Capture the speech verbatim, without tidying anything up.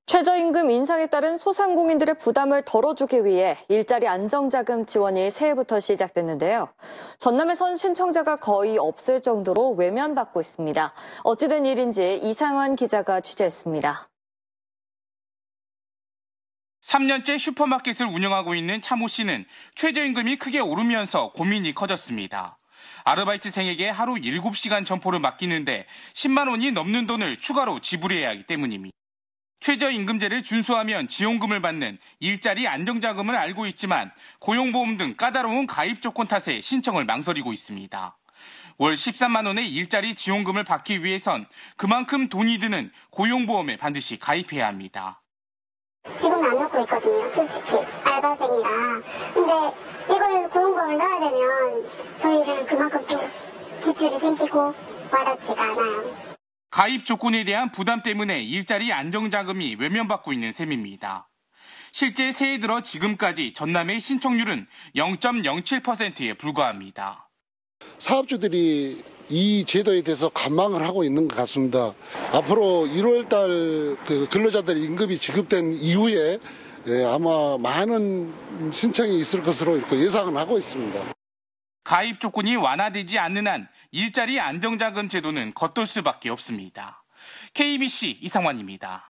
최저임금 인상에 따른 소상공인들의 부담을 덜어주기 위해 일자리 안정자금 지원이 새해부터 시작됐는데요. 전남에선 신청자가 거의 없을 정도로 외면받고 있습니다. 어찌된 일인지 이상환 기자가 취재했습니다. 삼 년째 슈퍼마켓을 운영하고 있는 차모 씨는 최저임금이 크게 오르면서 고민이 커졌습니다. 아르바이트생에게 하루 일곱 시간 점포를 맡기는데 십만 원이 넘는 돈을 추가로 지불해야 하기 때문입니다. 최저임금제를 준수하면 지원금을 받는 일자리 안정자금을 알고 있지만 고용보험 등 까다로운 가입 조건 탓에 신청을 망설이고 있습니다. 월 십삼만 원의 일자리 지원금을 받기 위해선 그만큼 돈이 드는 고용보험에 반드시 가입해야 합니다. 지금은 안 넣고 있거든요, 솔직히. 알바생이라. 근데 이걸 고용보험을 넣어야 되면 저희는 그만큼 또 지출이 생기고 와닿지가 않아요. 가입 조건에 대한 부담 때문에 일자리 안정자금이 외면받고 있는 셈입니다. 실제 새해 들어 지금까지 전남의 신청률은 영 점 영칠 퍼센트에 불과합니다. 사업주들이 이 제도에 대해서 관망을 하고 있는 것 같습니다. 앞으로 일월 달 그 근로자들 임금이 지급된 이후에 아마 많은 신청이 있을 것으로 이렇게 예상을 하고 있습니다. 가입 조건이 완화되지 않는 한 일자리 안정자금 제도는 겉돌 수밖에 없습니다. 케이비씨 이상환입니다.